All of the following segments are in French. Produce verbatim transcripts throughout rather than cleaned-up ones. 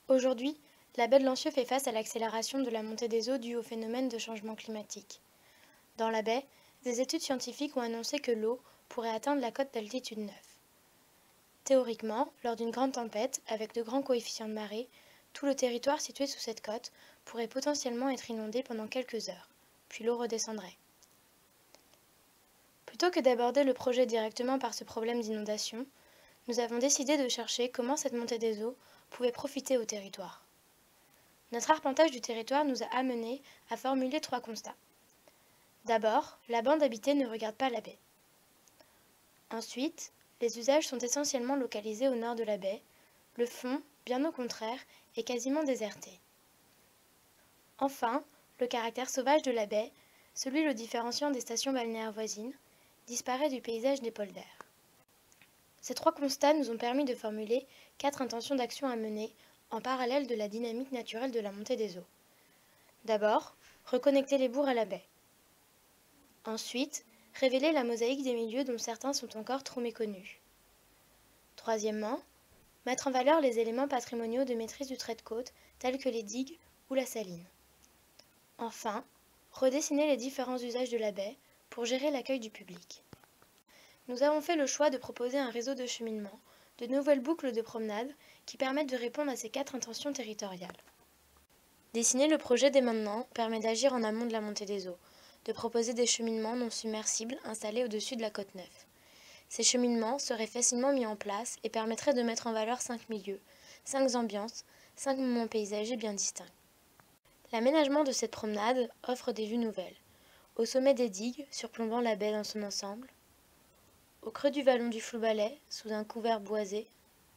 Aujourd'hui, la baie de Lancieux fait face à l'accélération de la montée des eaux due au phénomène de changement climatique. Dans la baie, des études scientifiques ont annoncé que l'eau pourrait atteindre la cote d'altitude neuf. Théoriquement, lors d'une grande tempête, avec de grands coefficients de marée, tout le territoire situé sous cette cote pourrait potentiellement être inondé pendant quelques heures, puis l'eau redescendrait. Plutôt que d'aborder le projet directement par ce problème d'inondation, nous avons décidé de chercher comment cette montée des eaux pouvait profiter au territoire. Notre arpentage du territoire nous a amenés à formuler trois constats. D'abord, la bande habitée ne regarde pas la baie. Ensuite, les usages sont essentiellement localisés au nord de la baie. Le fond, bien au contraire, est quasiment déserté. Enfin, le caractère sauvage de la baie, celui le différenciant des stations balnéaires voisines, disparaît du paysage des polders. Ces trois constats nous ont permis de formuler quatre intentions d'action à mener en parallèle de la dynamique naturelle de la montée des eaux. D'abord, reconnecter les bourgs à la baie. Ensuite, révéler la mosaïque des milieux dont certains sont encore trop méconnus. Troisièmement, mettre en valeur les éléments patrimoniaux de maîtrise du trait de côte tels que les digues ou la saline. Enfin, redessiner les différents usages de la baie pour gérer l'accueil du public. Nous avons fait le choix de proposer un réseau de cheminement, de nouvelles boucles de promenade qui permettent de répondre à ces quatre intentions territoriales. Dessiner le projet dès maintenant permet d'agir en amont de la montée des eaux, de proposer des cheminements non submersibles installés au-dessus de la côte neuf. Ces cheminements seraient facilement mis en place et permettraient de mettre en valeur cinq milieux, cinq ambiances, cinq moments paysagers bien distincts. L'aménagement de cette promenade offre des vues nouvelles. Au sommet des digues, surplombant la baie dans son ensemble, au creux du vallon du Floubalet, sous un couvert boisé,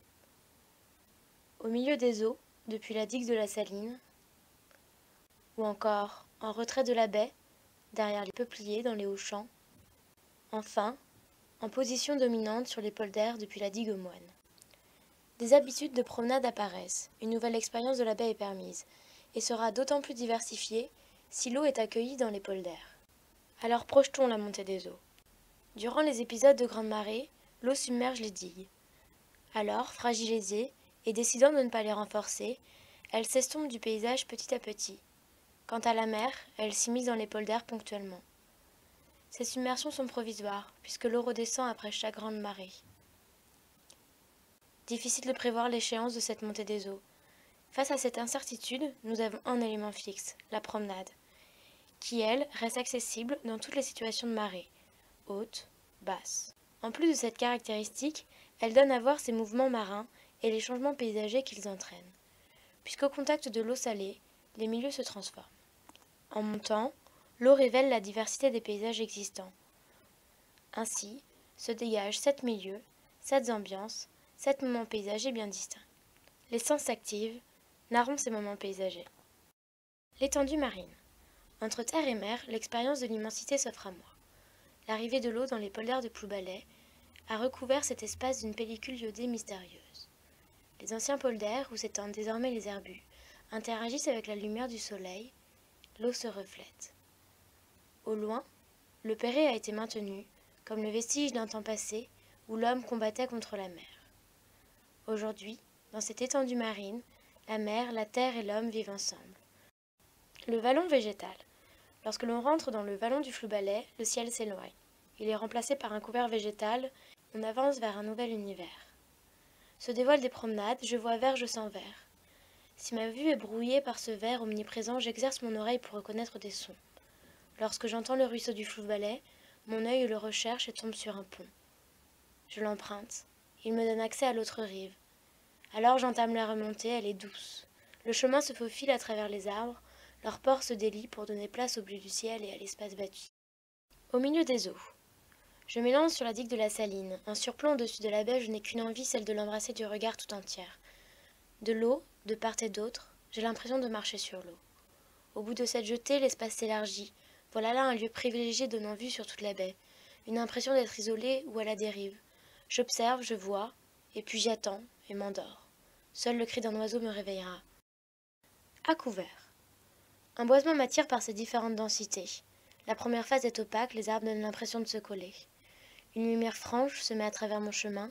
au milieu des eaux, depuis la digue de la Saline, ou encore en retrait de la baie, derrière les peupliers dans les hauts champs, enfin, en position dominante sur les polders depuis la digue aux Moines. Des habitudes de promenade apparaissent, une nouvelle expérience de la baie est permise, et sera d'autant plus diversifiée si l'eau est accueillie dans les polders. Alors projetons la montée des eaux. Durant les épisodes de grande marée, l'eau submerge les digues. Alors, fragilisée, et décidant de ne pas les renforcer, elle s'estompe du paysage petit à petit. Quant à la mer, elle s'immisce dans les polders ponctuellement. Ces submersions sont provisoires, puisque l'eau redescend après chaque grande marée. Difficile de prévoir l'échéance de cette montée des eaux. Face à cette incertitude, nous avons un élément fixe, la promenade, qui, elle, reste accessible dans toutes les situations de marée, haute, basse. En plus de cette caractéristique, elle donne à voir ces mouvements marins et les changements paysagers qu'ils entraînent. Puisqu'au contact de l'eau salée, les milieux se transforment. En montant, l'eau révèle la diversité des paysages existants. Ainsi, se dégagent sept milieux, sept ambiances, sept moments paysagers bien distincts. Les sens s'activent, narrons ces moments paysagers. L'étendue marine. Entre terre et mer, l'expérience de l'immensité s'offre à moi. L'arrivée de l'eau dans les polders de Ploubalet a recouvert cet espace d'une pellicule iodée mystérieuse. Les anciens polders, où s'étendent désormais les herbus, interagissent avec la lumière du soleil, l'eau se reflète. Au loin, le Perré a été maintenu, comme le vestige d'un temps passé où l'homme combattait contre la mer. Aujourd'hui, dans cette étendue marine, la mer, la terre et l'homme vivent ensemble. Le vallon végétal. Lorsque l'on rentre dans le vallon du Floubalet, le ciel s'éloigne. Il est remplacé par un couvert végétal, on avance vers un nouvel univers. Se dévoilent des promenades, je vois vert, je sens vert. Si ma vue est brouillée par ce vert omniprésent, j'exerce mon oreille pour reconnaître des sons. Lorsque j'entends le ruisseau du Floubalet, mon œil le recherche et tombe sur un pont. Je l'emprunte. Il me donne accès à l'autre rive. Alors j'entame la remontée, elle est douce. Le chemin se faufile à travers les arbres, leur port se délie pour donner place au bleu du ciel et à l'espace battu. Au milieu des eaux. Je m'élance sur la digue de la Saline. En surplomb au-dessus de la baie, je n'ai qu'une envie, celle de l'embrasser du regard tout entière. De l'eau, de part et d'autre, j'ai l'impression de marcher sur l'eau. Au bout de cette jetée, l'espace s'élargit. Voilà là un lieu privilégié donnant vue sur toute la baie. Une impression d'être isolée ou à la dérive. J'observe, je vois, et puis j'attends et m'endors. Seul le cri d'un oiseau me réveillera. À couvert. Un boisement m'attire par ses différentes densités. La première phase est opaque, les arbres donnent l'impression de se coller. Une lumière franche se met à travers mon chemin.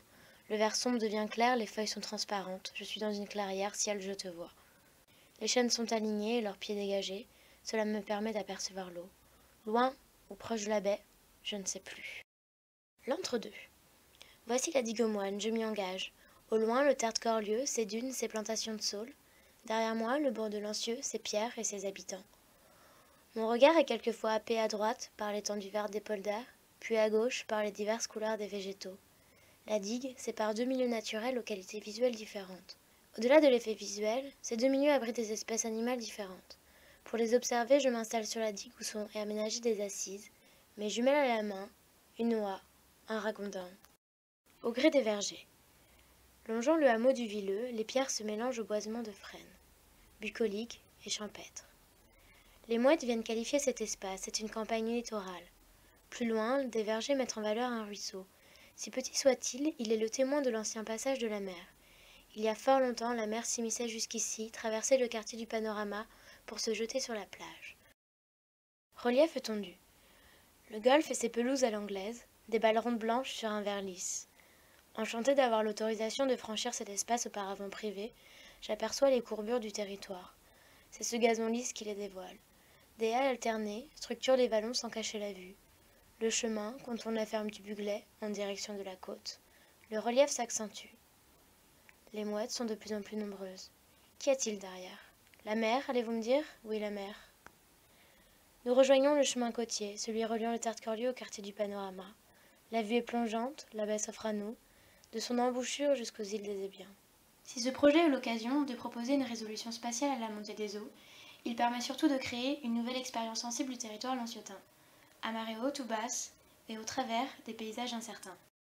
Le vert sombre devient clair, les feuilles sont transparentes. Je suis dans une clairière, ciel, je te vois. Les chênes sont alignés, leurs pieds dégagés. Cela me permet d'apercevoir l'eau. Loin ou proche de la baie, je ne sais plus. L'entre-deux. Voici la digue aux moines, je m'y engage. Au loin, le tertre Corlieu, ses dunes, ses plantations de saules. Derrière moi, le bourg de Lancieux, ses pierres et ses habitants. Mon regard est quelquefois happé à droite par l'étendue verte des polders, puis à gauche par les diverses couleurs des végétaux. La digue sépare deux milieux naturels aux qualités visuelles différentes. Au-delà de l'effet visuel, ces deux milieux abritent des espèces animales différentes. Pour les observer, je m'installe sur la digue où sont aménagées des assises, mes jumelles à la main, une oie, un ragondin. Au gré des vergers. Longeant le hameau du Villeux, les pierres se mélangent au boisement de frênes, bucoliques et champêtres. Les mouettes viennent qualifier cet espace, c'est une campagne littorale. Plus loin, des vergers mettent en valeur un ruisseau. Si petit soit-il, il est le témoin de l'ancien passage de la mer. Il y a fort longtemps, la mer s'immisçait jusqu'ici, traversait le quartier du panorama pour se jeter sur la plage. Relief tondu. Le golf et ses pelouses à l'anglaise, des balles rondes blanches sur un verre lisse. Enchanté d'avoir l'autorisation de franchir cet espace auparavant privé, j'aperçois les courbures du territoire. C'est ce gazon lisse qui les dévoile. Des haies alternées structurent les vallons sans cacher la vue. Le chemin contourne la ferme du Buglet en direction de la côte. Le relief s'accentue. Les mouettes sont de plus en plus nombreuses. Qu'y a-t-il derrière? La mer, allez-vous me dire? Oui, la mer. Nous rejoignons le chemin côtier, celui reliant le tertre Corlieu au quartier du panorama. La vue est plongeante, la baie s'offre à nous, de son embouchure jusqu'aux îles des Ébiens. Si ce projet est l'occasion de proposer une résolution spatiale à la montée des eaux, il permet surtout de créer une nouvelle expérience sensible du territoire lanciotain, à marée haute ou basse, et au travers des paysages incertains.